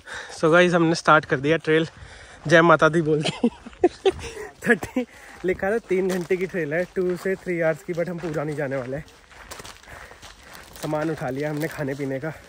सो guys हमने start कर दिया ट्रेल, जय माता दी बोल के 30 लिखा था 3 घंटे की ट्रेल है, 2 से 3 आवर्स की, बट हम पूरा नहीं जाने वाले। सामान उठा लिया हमने खाने पीने का,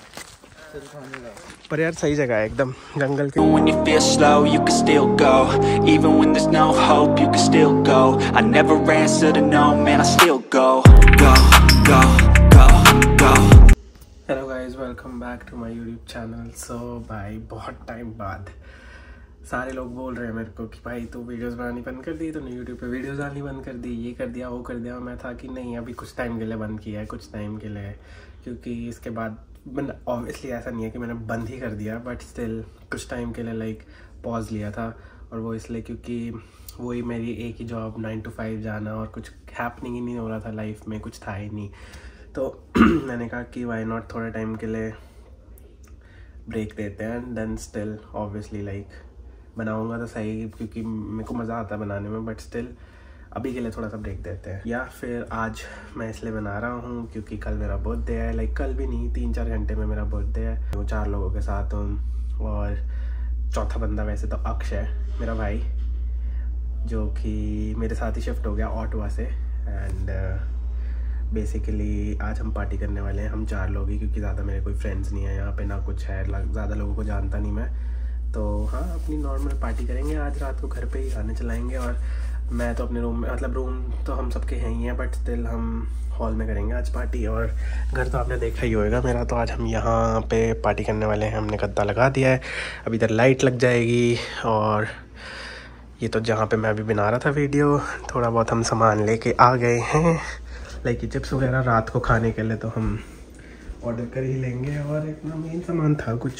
पर यार सही जगह है एकदम जंगल के। When you feel slow, you can still go. Even when there's no hope, you can still go. I never answer to no, man, I still go. Go, go, go, go. Hello guys, welcome back to my YouTube channel. So भाई बहुत time बाद सारे लोग बोल रहे हैं मेरे को कि भाई तू वीडियोस बनानी बंद कर दी, तूने यूट्यूब पे वीडियोस डालनी बंद कर दी, ये कर दिया वो कर दिया। मैं था कि नहीं, अभी कुछ टाइम के लिए बंद किया है, कुछ टाइम के लिए, क्योंकि इसके बाद मैंने ऑब्वियसली ऐसा नहीं है कि मैंने बंद ही कर दिया, बट स्टिल कुछ टाइम के लिए लाइक पॉज लिया था। और वो इसलिए क्योंकि वही मेरी एक ही जॉब 9 to 5 जाना, और कुछ हैपनिंग ही नहीं हो रहा था लाइफ में, कुछ था ही नहीं। तो मैंने कहा कि वाई नॉट थोड़े टाइम के लिए ब्रेक देते हैं, and then still obviously like बनाऊंगा तो सही, क्योंकि मेरे को मज़ा आता है बनाने में, बट स्टिल अभी के लिए थोड़ा सा ब्रेक देते हैं। या फिर आज मैं इसलिए बना रहा हूँ क्योंकि कल मेरा बर्थडे है, लाइक कल भी नहीं, 3-4 घंटे में मेरा बर्थडे है। वो 4 लोगों के साथ हूँ, और चौथा बंदा वैसे तो अक्षय मेरा भाई, जो कि मेरे साथ ही शिफ्ट हो गया ऑटवा से। एंड बेसिकली आज हम पार्टी करने वाले हैं, हम 4 लोग ही, क्योंकि ज़्यादा मेरे कोई फ्रेंड्स नहीं है यहाँ पे, ना कुछ है, ज़्यादा लोगों को जानता नहीं मैं। तो हाँ, अपनी नॉर्मल पार्टी करेंगे आज रात को, घर पे ही गाने चलाएंगे। और मैं तो अपने रूम में, मतलब रूम तो हम सबके हैं ही हैं, बट स्टिल हम हॉल में करेंगे आज पार्टी। और घर तो आपने देखा ही होगा मेरा। तो आज हम यहाँ पे पार्टी करने वाले हैं, हमने गद्दा लगा दिया है, अभी इधर लाइट लग जाएगी। और ये तो जहाँ पे मैं अभी बना रहा था वीडियो, थोड़ा बहुत हम सामान लेके आ गए हैं, लाइक ये चिप्स वगैरह रात को खाने के लिए तो हम ऑर्डर कर ही लेंगे। और इतना मेन सामान था कुछ।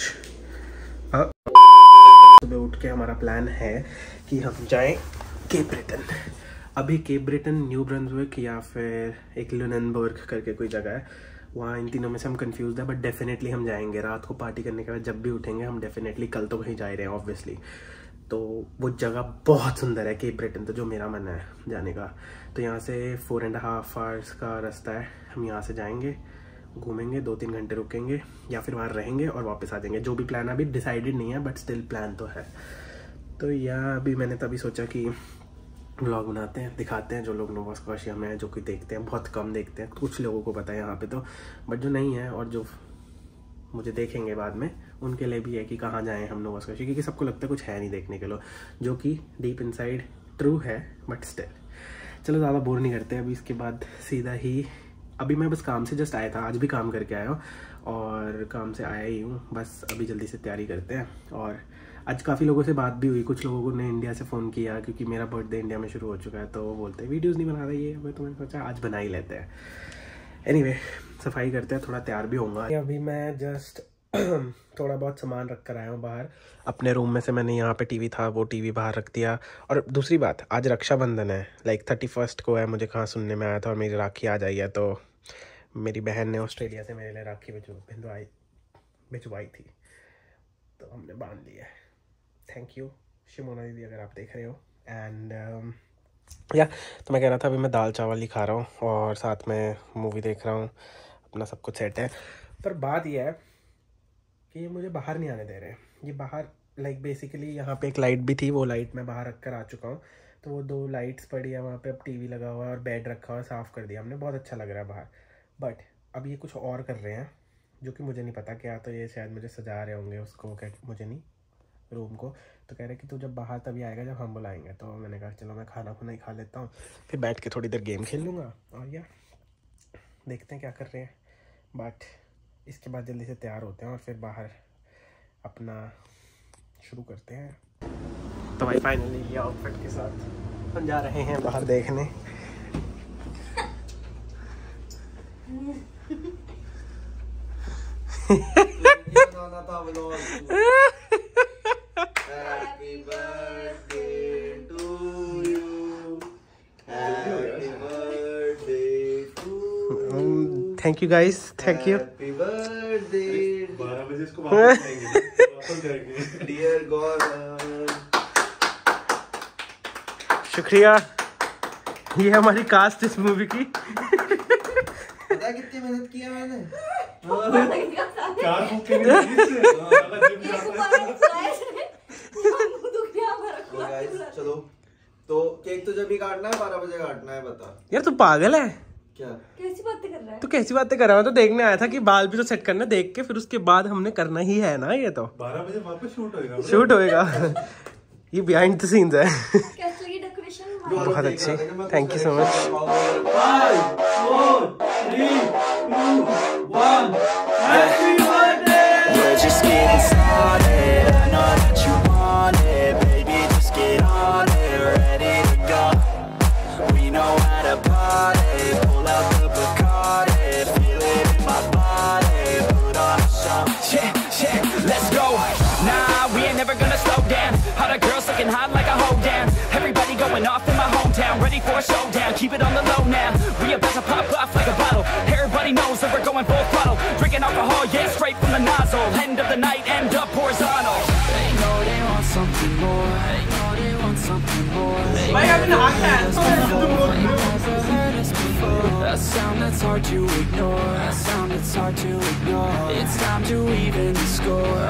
सुबह उठ के हमारा प्लान है कि हम जाएं केप ब्रिटन। अभी केप ब्रिटन, न्यू ब्रंसविक या फिर एक लुनेनबर्ग करके कोई जगह है, वहाँ इन तीनों में से हम कंफ्यूज है, बट डेफिनेटली हम जाएंगे रात को पार्टी करने के बाद। जब भी उठेंगे हम डेफिनेटली, कल तो कहीं जा ही रहे हैं ऑब्वियसली। तो वो जगह बहुत सुंदर है केप ब्रिटन, तो जो मेरा मन है जाने का। तो यहाँ से 4.5 आवर्स का रास्ता है, हम यहाँ से जाएंगे, घूमेंगे, 2-3 घंटे रुकेंगे, या फिर वहाँ रहेंगे और वापस आ जाएंगे। जो भी प्लान अभी डिसाइडेड नहीं है, बट स्टिल प्लान तो है। तो या अभी मैंने तभी सोचा कि व्लॉग बनाते हैं, दिखाते हैं जो लोग नोवा स्कॉशिया में हैं, जो कि देखते हैं, बहुत कम देखते हैं, कुछ लोगों को पता है यहाँ पे तो, बट जो नहीं है और जो मुझे देखेंगे बाद में, उनके लिए भी है कि कहाँ जाएं हम नोवा स्कॉशिया, क्योंकि सबको लगता है कुछ है नहीं देखने के लिए, जो कि डीप इनसाइड ट्रू है, बट स्टिल। चलो ज़्यादा बोर नहीं करते, अभी इसके बाद सीधा ही, अभी मैं बस काम से जस्ट आया था, आज भी काम करके आया हूँ, और काम से आया ही हूँ, बस अभी जल्दी से तैयारी करते हैं। और आज काफ़ी लोगों से बात भी हुई, कुछ लोगों ने इंडिया से फ़ोन किया, क्योंकि मेरा बर्थडे इंडिया में शुरू हो चुका है, तो वो बोलते हैं वीडियोस नहीं बना रही है, मैं तुम्हें सोचा आज बना ही लेते हैं। एनीवे, सफाई करते हैं, थोड़ा तैयार भी होऊंगा। अभी मैं जस्ट थोड़ा बहुत सामान रख कर आया हूँ बाहर अपने रूम में से। मैंने यहाँ पे टीवी था, वो टीवी बाहर रख दिया। और दूसरी बात, आज रक्षाबंधन है, लाइक 31 को है, मुझे कहाँ सुनने में आया था, और मेरी राखी आ जाइए। तो मेरी बहन ने ऑस्ट्रेलिया से मेरे लिए राखी भिजवाई थी, तो हमने बांध लिया है। थैंक यू शिमोना दीदी, अगर आप देख रहे हो। एंड या तो मैं कह रहा था, अभी मैं दाल चावल ही खा रहा हूँ और साथ में मूवी देख रहा हूँ, अपना सब कुछ सेट है। पर बात यह है कि ये मुझे बाहर नहीं आने दे रहे। ये बाहर लाइक बेसिकली यहाँ पे एक लाइट भी थी, वो लाइट मैं बाहर रख कर आ चुका हूँ, तो वो 2 लाइट्स पड़ी है वहाँ पे, अब टीवी लगा हुआ है और बेड रखा हुआ है, साफ़ कर दिया हमने, बहुत अच्छा लग रहा है बाहर। बट अब ये कुछ और कर रहे हैं जो कि मुझे नहीं पता क्या, तो ये शायद मुझे सजा रहे होंगे उसको, क्या मुझे नहीं, रूम को। तो कह रहे कि तू जब बाहर तभी आएगा जब हम बुलाएंगे। तो मैंने कहा चलो मैं खाना खुना ही खा लेता हूँ, फिर बैठ के थोड़ी देर गेम खेल लूँगा, और या देखते हैं क्या कर रहे हैं। बट इसके बाद जल्दी से तैयार होते हैं और फिर बाहर अपना शुरू करते हैं। तो भाई फाइनली ये आउटफिट के साथ हम जा रहे हैं बाहर देखने। Happy birthday to you. Happy birthday to you. Thank you guys, thank you. Happy birthday 12 बजे इसको वापस जाएंगे। dear God. शुक्रिया, ये हमारी कास्ट इस मूवी की। पता कितनी मेहनत की है मैंने? 4 बुक के लिए अभी काटना है 12 बजे काटना है, बता। यार तू पागल है क्या? कैसी बातें कर रहा है? तू कैसी बातें कर रहा है? मैं तो देखने आया था कि बाल भी तो सेट करना, देख के फिर उसके बाद हमने करना ही है ना। ये तो 12 बजे वापस शूट होएगा। ये बिहाइंड द सीन्स है। कैसी लगी डेकोरेशन? बहुत अच्छी, thank you so much. 5 4 3 2 1 happy birthday. We're just getting started. I know that you want it, baby. Just get on it, ready to go. We know how to party. Pull out the Bacardi, feel it in my body. Put on a show. Yeah, let's go. Nah, we ain't never gonna slow down. All the girls looking hot like a hoe down. Everybody going off in my hometown, ready for a showdown. Keep it on the low now. We about to pop off like a bottle. Everybody knows that we're going full throttle. Drinking alcohol, yeah, straight from the nozzle. End of the night, end up horizontal. They know they want something more. They know they want something more. They never heard us before. A sound that's hard to ignore. A sound that's hard to ignore. It's time to even the score.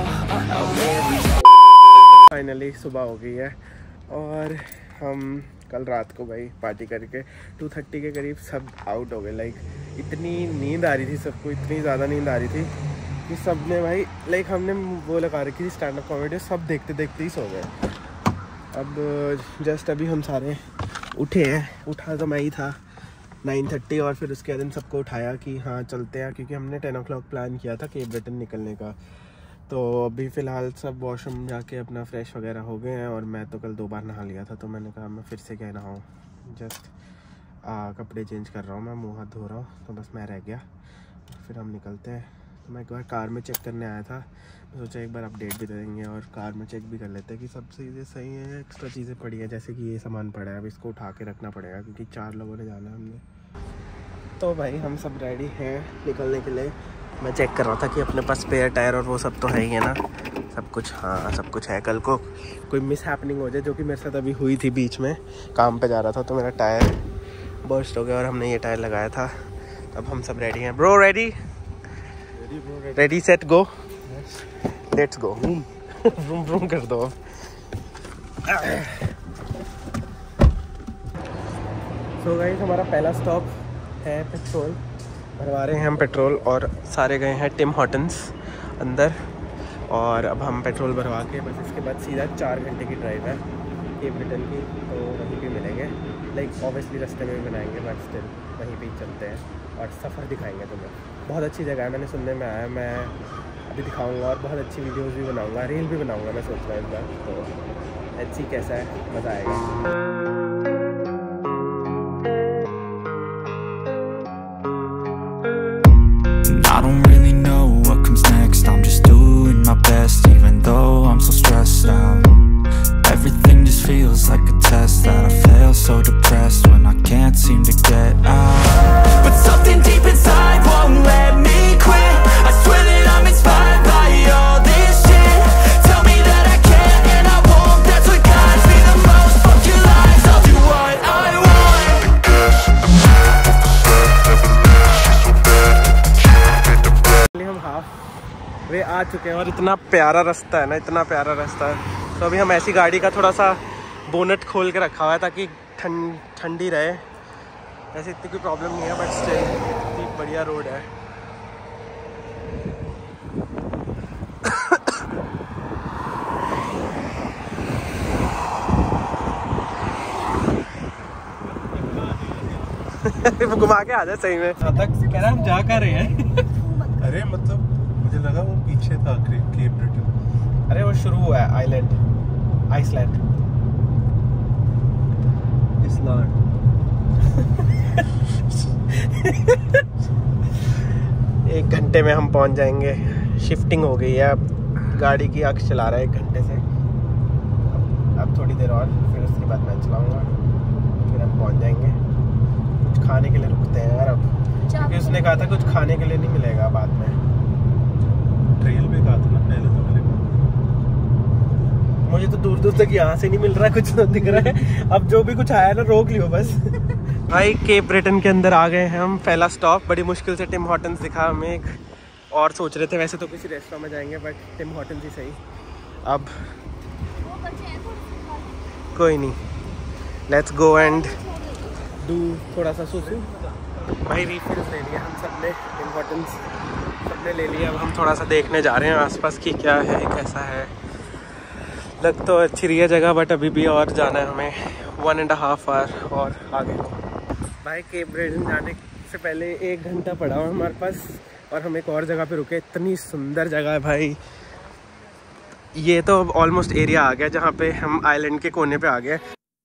Finally सुबह हो गई है और हम कल रात को भाई पार्टी करके 2:30 के करीब सब आउट हो गए। लाइक इतनी नींद आ रही थी सबको, इतनी ज़्यादा नींद आ रही थी कि सब ने भाई लाइक हमने वो लगा रखी थी स्टैंड अप कॉमेडी, सब देखते देखते ही सो गए। अब जस्ट अभी हम सारे उठे हैं, उठा तो मैं ही था 9:30 और फिर उसके दिन सबको उठाया कि हाँ चलते हैं, क्योंकि हमने 10 o'clock प्लान किया था केप ब्रिटेन निकलने का। तो अभी फ़िलहाल सब वॉशरूम जाके अपना फ्रेश वगैरह हो गए हैं और मैं तो कल 2 बार नहा लिया था, तो मैंने कहा मैं फिर से क्या नहाऊँ, जस्ट कपड़े चेंज कर रहा हूँ, मैं मुँह हाथ धो रहा हूँ, तो बस मैं रह गया। फिर हम निकलते हैं। तो मैं एक बार कार में चेक करने आया था, मैं सोचा एक बार अपडेट भी दे देंगे और कार में चेक भी कर लेते हैं कि सब चीज़ें सही हैं। एक्स्ट्रा चीज़ें पड़ी हैं, जैसे कि ये सामान पड़ा है, अब इसको उठा के रखना पड़ेगा क्योंकि 4 लोगों ने जाना है हमने। तो भाई हम सब रेडी हैं निकलने के लिए। मैं चेक कर रहा था कि अपने पास स्पेयर टायर और वो सब तो है ही है ना, सब कुछ। हाँ सब कुछ है, कल को कोई मिस हैपनिंग हो जाए, जो कि मेरे साथ अभी हुई थी बीच में, काम पे जा रहा था तो मेरा टायर बर्स्ट हो गया और हमने ये टायर लगाया था। अब हम सब रेडी हैं। Bro ready? Ready set go, let's go. रूम रूम कर दो। सो गाइस हमारा पहला स्टॉप है पेट्रोल, भरवा रहे हैं हम पेट्रोल और सारे गए हैं टिम हॉर्टन्स अंदर। और अब हम पेट्रोल भरवा के बस इसके बाद सीधा 4 घंटे की ड्राइव है केप ब्रिटेन की, तो वहीं पे मिलेंगे। लाइक ऑब्वियसली रास्ते में भी बनाएंगे बट स्टिल वहीं पे ही चलते हैं और सफ़र दिखाएंगे तुम्हें। बहुत अच्छी जगह है, मैंने सुनने में आया, मैं अभी दिखाऊंगा और बहुत अच्छी वीडियोस भी बनाऊंगा, रील भी बनाऊंगा मैं सोच रहा हूँ इस बार। तो लेट्स सी कैसा है, मज़ा आएगा। I don't really know what comes next. I'm just doing my best, even though I'm so stressed out. Everything just feels like a test that I fail, so depressed when I can't seem to get out. But something deep inside won't let me quit. I swear that I'm inspired by all this shit. Tell me that I can and I won't. That's what guides me the most. Fuck your lies, I'll do what I want. हम half way आ चुके हैं और इतना प्यारा रास्ता है ना, इतना प्यारा रास्ता है। तो अभी हम ऐसी गाड़ी का थोड़ा सा बोनट खोल के रखा हुआ है ताकि ठंडी रहे। ऐसे इतनी कोई प्रॉब्लम नहीं है बट स्टिल इतनी बढ़िया रोड है। वो घुमा के आ जाए सही में। कह रहा हम जा कर रहे हैं। अरे मतलब मुझे लगा वो पीछे था केप ब्रिटेन। अरे वो शुरू हुआ है आइसलैंड, आइसलैंड, इस्लैंड। 1 घंटे में हम पहुंच जाएंगे। शिफ्टिंग हो गई है, अब गाड़ी की अक्ष चला रहा है 1 घंटे से। अब थोड़ी देर और, फिर उसके बाद मैं चलाऊंगा, फिर हम पहुंच जाएंगे। कुछ खाने के लिए रुकते हैं यार अब, क्योंकि उसने कहा था कुछ खाने के लिए नहीं मिलेगा बाद में। ट्रेल पे कहा था ना पहले तो मिलेगा। मुझे तो दूर दूर तक यहाँ से नहीं मिल रहा है, कुछ तो दिख रहा है। अब जो भी कुछ आया ना रोक लियो बस। भाई केप ब्रिटेन के अंदर आ गए हैं हम। पहला स्टॉप बड़ी मुश्किल से टिम हॉर्टन्स दिखा हमें एक, और सोच रहे थे वैसे तो किसी रेस्टोरेंट में जाएंगे बट टिम हॉर्टन्स ही सही। अब कोई नहीं, लेट्स गो एंड डू थोड़ा सा सुसु। भाई रिफिल्स ले लिया हम सब ने, इम्पोर्टेंस सबने ले लिया। अब हम थोड़ा सा देखने जा रहे हैं आसपास की क्या है कैसा है। लग तो अच्छी रही है जगह, बट अभी भी और जाना है हमें 1.5 आवर और आगे। भाई केप ब्रेटन जाने से पहले 1 घंटा पड़ा हुआ हमारे पास और हम एक और जगह पे रुके। इतनी सुंदर जगह है भाई। ये तो ऑलमोस्ट एरिया आ गया जहाँ पे हम आइलैंड के कोने पे आ गए।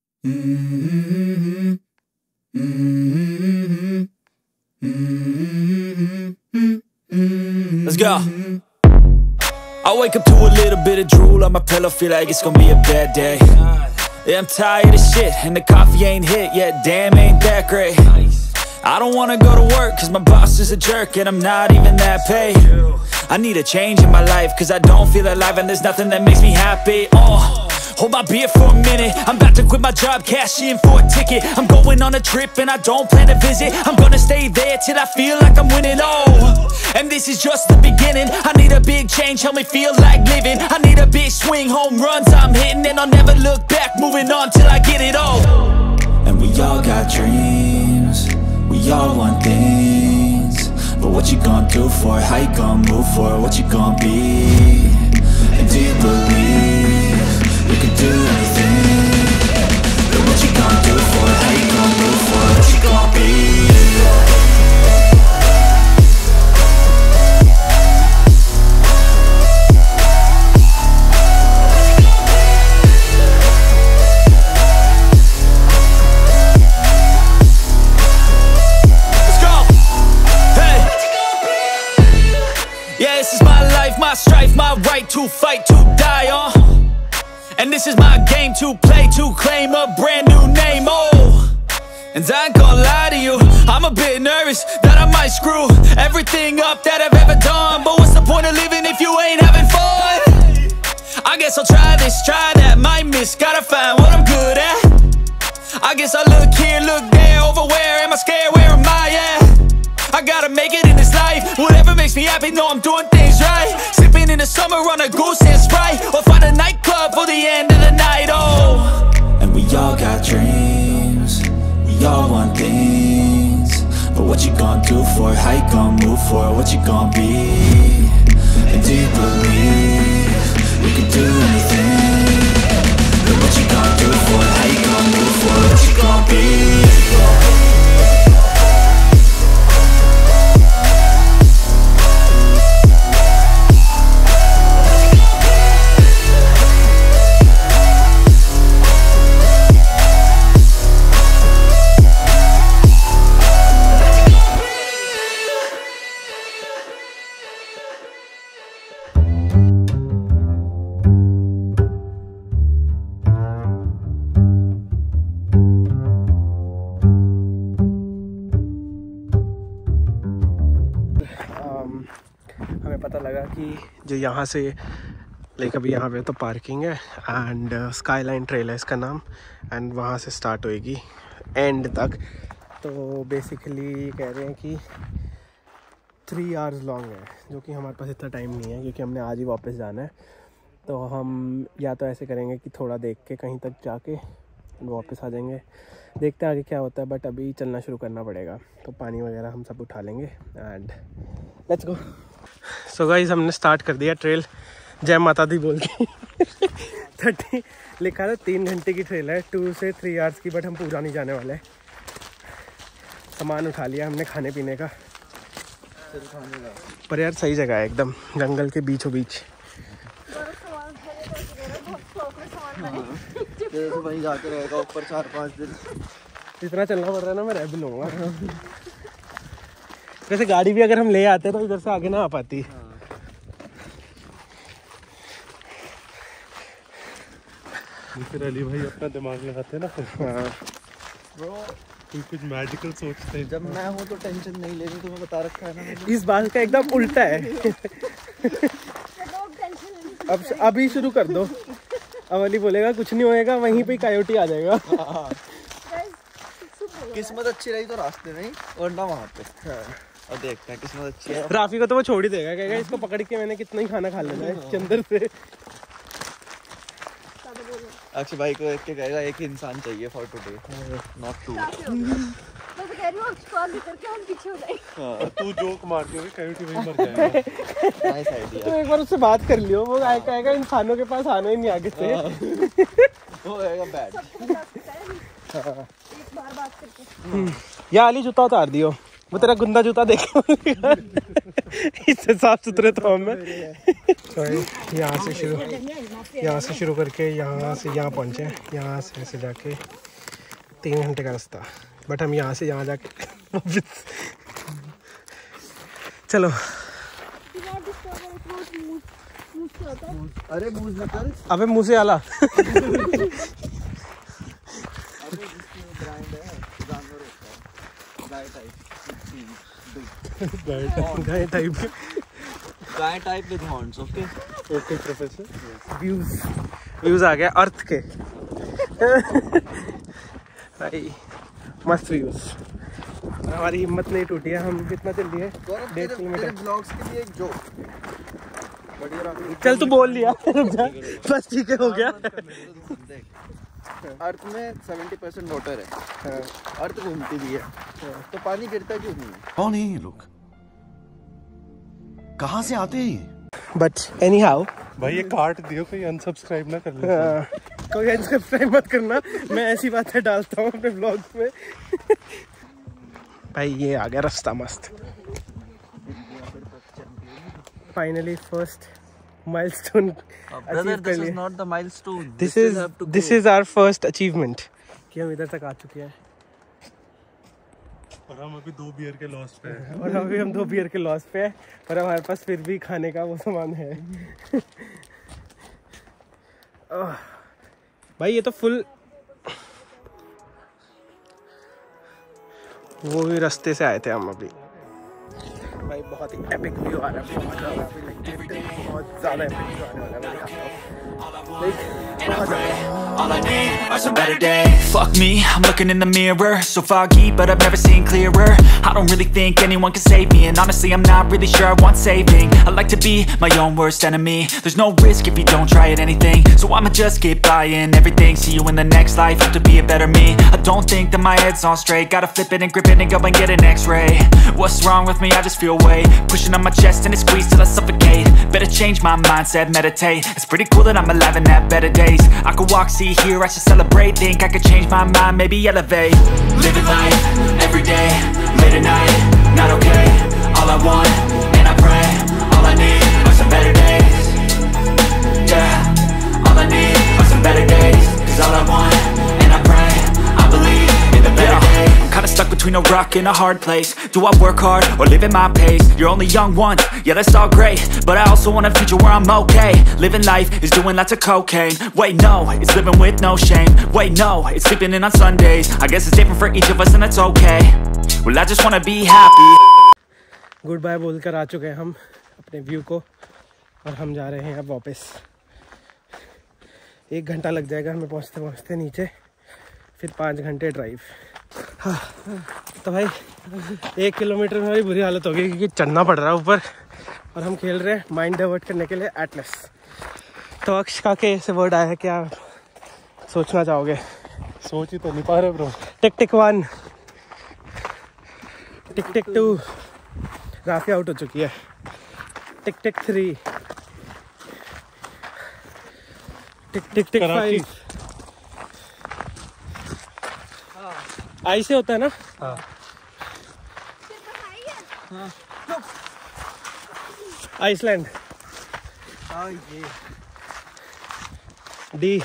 Let's go. I wake up to a little bit of drool on my pillow, feel like it's gonna be a bad day. Yeah, I'm tired of shit, and the coffee ain't hit yet, damn ain't that great. I don't wanna go to work, cause my boss is a jerk, and I'm not even that paid. I need a change in my life, cause I don't feel alive, and there's nothing that makes me happy. Hold my beer for a minute, I'm about to quit my job, cash in for a ticket. I'm going on a trip and I don't plan to visit. I'm gonna stay there till I feel like I'm winning, oh. And this is just the beginning, I need a big change, help me feel like living. I need a big swing, home runs I'm hitting, and I'll never look back, moving on till I get it all. And we all got dreams, we all want things. But what you gonna do for it, how you gonna move for it, what you gonna be? And do you believe you can do anything? But what you gonna do for it, how you gonna move for it, what you gonna be? Let's go! Hey! Yeah, this is my life, my strife, my right to fight, to die on. And this is my game to play, to claim a brand new name, oh. And I ain't gonna lie to you, I'm a bit nervous that I might screw everything up that I've ever done. But what's the point of living if you ain't having fun? I guess I'll try this, try that, might miss, gotta find what I'm good at. I guess I look here, look there, over where am I scared, where am I at? I gotta make it in this life, whatever makes me happy, know I'm doing things right. Sipping in the summer on a goose and Sprite, or find a nightclub for the end of the night, oh. And we all got dreams, we all want things. But what you gonna do for it, how you gonna move for it, what you gonna be? And do you believe you can do anything? But what you gonna do for it, how you gonna move for it, what you gonna be? हमें पता लगा कि जो यहाँ से like अभी यहाँ पे तो पार्किंग है एंड स्काईलाइन ट्रेल है इसका नाम, एंड वहाँ से स्टार्ट होएगी एंड तक। तो बेसिकली कह रहे हैं कि 3 आवर्स लॉन्ग है, जो कि हमारे पास इतना टाइम नहीं है क्योंकि हमने आज ही वापस जाना है। तो हम या तो ऐसे करेंगे कि थोड़ा देख के कहीं तक जाके वापस आ जाएंगे, देखते हैं आगे क्या होता है। बट अभी चलना शुरू करना पड़ेगा, तो पानी वगैरह हम सब उठा लेंगे and let's go. So guys हमने स्टार्ट कर दिया ट्रेल, जय माता दी बोल के 30 लिखा था 3 घंटे की ट्रेल है, 2 से 3 आवर्स की, बट हम पूरा नहीं जाने वाले। सामान उठा लिया हमने खाने पीने का, पर यार सही जगह है एकदम, जंगल के बीचों बीच। तो वहीं जाके रहेगा ऊपर 4-5 दिन। इतना चलना पड़ रहा है ना, मैं रह भी लूँगा। वैसे गाड़ी भी अगर हम ले आते तो इधर से आगे ना आ पाती। फिर अली भाई अपना दिमाग लगाते ना। हाँ तुम कुछ मैजिकल सोचते हैं। जब मैं हूँ तो टेंशन नहीं लेनी, तुम्हें बता रखा है ना मैंने। इस बात का एकदम उल्टा है। अब अभी शुरू कर दो, अब अली बोलेगा कुछ नहीं होएगा, वहीं पे कायोटी आ जाएगा। किस्मत अच्छी रही तो रास्ते में ही, वरना वहाँ पे। और देखते हैं किस्मत अच्छी है। राफी को तो वो छोड़ ही देगा, कहेगा इसको पकड़ के मैंने कितना ही खाना खा लेना है चंदर से। अक्षय भाई को देख के कहेगा एक ही इंसान चाहिए फॉर टुडे, नॉट टू। मैं तो कह रही हूँ उसको आगे करके हम पीछे हो जाएंगे। तू जोक मार के कैविटी में मर जाएगा। Nice idea. तो एक बार उससे बात कर लियो, वो कहेगा इंसानों के पास आना ही नहीं आगे से। वो कहेगा बैड। एक बार बात करके या अली जूता उतार दियो, वो तेरा गंदा जूता देखे इससे साफ सुथरे तो हम यहाँ से शुरू करके यहाँ से यहाँ पहुँचे, यहाँ से ऐसे जाके 3 घंटे का रास्ता, बट हम यहाँ से यहाँ जाके चलो। अरे मूज निकल। अबे मुँह से आला। गाय type with horns. Okay okay professor. Views आ गया अर्थ के। भाई मस्त व्यूज। हमारी हिम्मत नहीं टूटी है, हम कितना चल रही है 1.5 किलोमीटर। ब्लॉग्स के लिए जो चल तू बोल लिया बस ठीक है, हो गया। अर्थ में 70% वाटर है, अर्थ घूमती भी है, तो पानी गिरता क्यों नहीं है? कौन है ये लोग, कहाँ से आते हैं? बट एनी हाउ भाई ये काट दियो, कोई अनसब्सक्राइब ना कर ले। कोई अनसब्सक्राइब मत करना, मैं ऐसी बातें डालता हूँ अपने ब्लॉग्स में। भाई ये आ गया रास्ता मस्त। फाइनली फर्स्ट माइलस्टोन अचीव कर लिया। Not the milestone, this is our first achievement कि हम इधर तक आ चुके हैं। और हम अभी 2 बियर के लॉस पे हैं। और अभी हम 2 बियर के लॉस पे हैं, पर हमारे पास फिर भी खाने का वो सामान है। भाई ये तो फुल वो भी रास्ते से आए थे हम अभी। भाई बहुत ही एपिक व्यू आ रहा है, बहुत ज़्यादा एपिक व्यू आने वाला है। मैं दिखाता हूँ, बहुत ज़्यादा। All I need are some better days. Fuck me, I'm looking in the mirror, so foggy, but I've never seen clearer. I don't really think anyone can save me, and honestly I'm not really sure I want saving. I like to be my own worst enemy. There's no risk if you don't try at anything, so I'ma just keep buying everything. See you in the next life, have to be a better me. I don't think that my head's on straight, gotta flip it and grip it and go and get an x-ray. What's wrong with me? I just feel weight pushing on my chest and it squeezes till I suffocate. Better change my mindset, meditate. It's pretty cool that I'm alive and have better days. I could walk, see, hear, I should celebrate. Think I could change my mind, maybe elevate. Living life, every day, late at night, not okay. All I want, and I pray, all I need are some better days. Yeah, all I need are some better days. 'Cause all I want, and I pray, I believe in the better days. I'm kinda stuck between a rock and a hard place. Do I work hard, or live at my pace? You're only young once, yeah that's all great, but I also want a future where I'm okay. Living life is doing lots of cocaine. Wait no, it's living with no shame. Wait no, it's sleeping in on Sundays. I guess it's different for each of us and that's okay. Well I just wanna be happy. Good bye बोलकर आ चुके हैं हम अपने view को, और हम जा रहे हैं अब वापस। 1 घंटा लग जाएगा हमें पहुंचते पहुंचते नीचे, फिर 5 घंटे ड्राइव। हाँ तो भाई 1 किलोमीटर में भाई बुरी हालत हो गई, क्योंकि चढ़ना पड़ रहा है ऊपर, और हम खेल रहे हैं माइंड डाइवर्ट करने के लिए एटलस। तो अक्ष का के ऐसे वर्ड आया है, क्या सोचना चाहोगे? सोच ही तो नहीं पा रहे bro. Tick tick 1, tick tick 2, राफी आउट हो चुकी है। टिक टिक 3, टिक टिक टिक 5। ऐसे होता है ना? हाँ। आइसलैंड डी।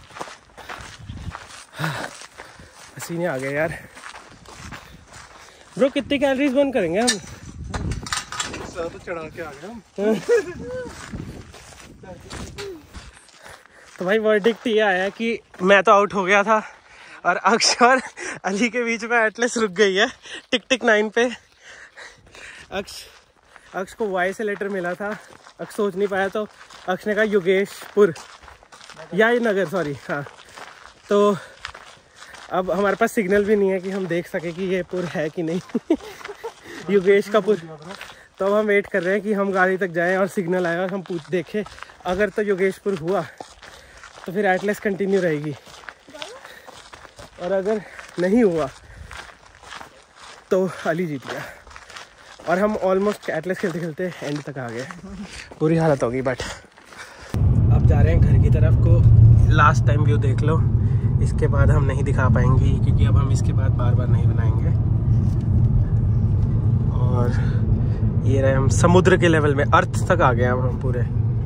पसीने आ गए यार। ब्रो कितनी कैलोरीज बर्न करेंगे हम? तो चढ़ा के आ गए हम। तो भाई वर्डिक्ट ये आया कि मैं तो आउट हो गया था, और अक्ष और अली के बीच में एटलस रुक गई है टिक टिक 9 पे। अक्ष को वाई से लेटर मिला था, अक्ष सोच नहीं पाया, तो अक्ष ने कहा योगेशपुर या नगर, सॉरी। हाँ तो अब हमारे पास सिग्नल भी नहीं है कि हम देख सके कि ये पुर है कि नहीं। योगेश का पुर। तो अब हम वेट कर रहे हैं कि हम गाड़ी तक जाएं और सिग्नल आए और हम देखें। अगर तो योगेशपुर हुआ तो फिर एटलस कंटिन्यू रहेगी, और अगर नहीं हुआ तो अली जीत गया। और हम ऑलमोस्ट एटलस खेलते खेलते एंड तक आ गए, बुरी हालत होगी। बट अब जा रहे हैं घर की तरफ को। लास्ट टाइम व्यू देख लो, इसके बाद हम नहीं दिखा पाएंगे क्योंकि अब हम इसके बाद बार बार नहीं बनाएंगे। और ये रहे हम समुद्र के लेवल में, अर्थ तक आ गए अब हम पूरे।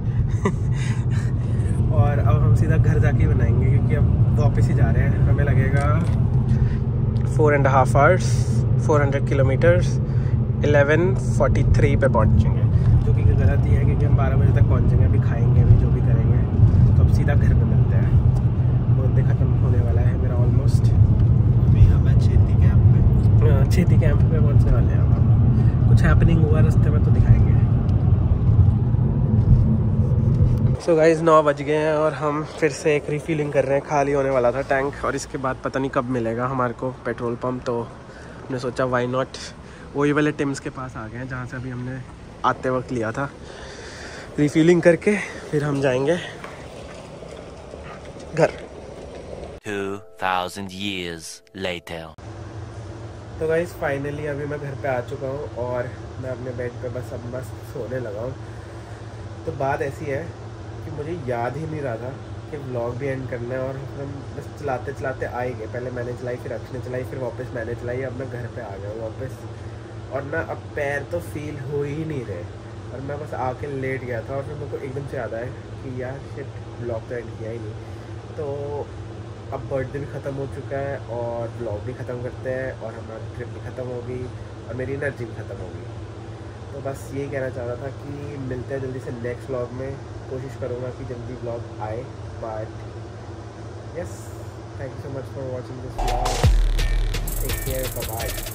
और अब हम सीधा घर जाके बनाएंगे क्योंकि अब वापस ही जा रहे हैं। हमें लगेगा 4.5 hours, 400 किलोमीटर्स, 11:43 पे पहुंचेंगे, जो कि गलत ही है क्योंकि हम 12 बजे तक पहुंचेंगे। अभी खाएंगे, अभी जो भी करेंगे, तो अब सीधा घर पे मिलते हैं। बहुत खत्म होने वाला है मेरा ऑलमोस्ट। अभी हमें छेती कैंप पे, छेती कैंप पे पहुंचने वाले हैं। अब कुछ हैपनिंग हुआ रास्ते में तो दिखाएंगे। सो गाइस 9 बज गए हैं और हम फिर से एक रिफिलिंग कर रहे हैं। खाली होने वाला था टैंक, और इसके बाद पता नहीं कब मिलेगा हमारे को पेट्रोल पंप। तो हमने सोचा वाई नॉट, वही वाले टिम्स के पास आ गए हैं जहाँ से अभी हमने आते वक्त लिया था। रिफिलिंग करके फिर हम जाएंगे घर। 2000 years later. तो गाइस फाइनली अभी मैं घर पे आ चुका हूँ और मैं अपने बेड पे बस अब मस्त सोने लगा हूँ। तो बात ऐसी है कि मुझे याद ही नहीं रहा था कि व्लॉग भी एंड करना है, और हम बस चलाते चलाते आ ही गए। पहले मैंने चलाई, फिर अक्ष ने चलाई, फिर वापस मैंने चलाई। अब मैं घर पे आ गया हूँ वापस, और ना अब पैर तो फील हो ही नहीं रहे, और मैं बस आके लेट गया था। और फिर मेरे को एकदम से याद आया कि यार शिट, व्लॉग तो एंड किया ही नहीं। तो अब बर्थडे भी ख़त्म हो चुका है और व्लॉग भी ख़त्म करते हैं, और हमारी ट्रिप भी ख़त्म होगी और मेरी एनर्जी भी ख़त्म होगी। तो बस यही कहना चाह रहा था कि मिलते हैं जल्दी से नेक्स्ट व्लॉग में। कोशिश करूँगा कि जल्दी व्लॉग आए। But yes, thank you so much for watching this vlog. Take care, bye bye.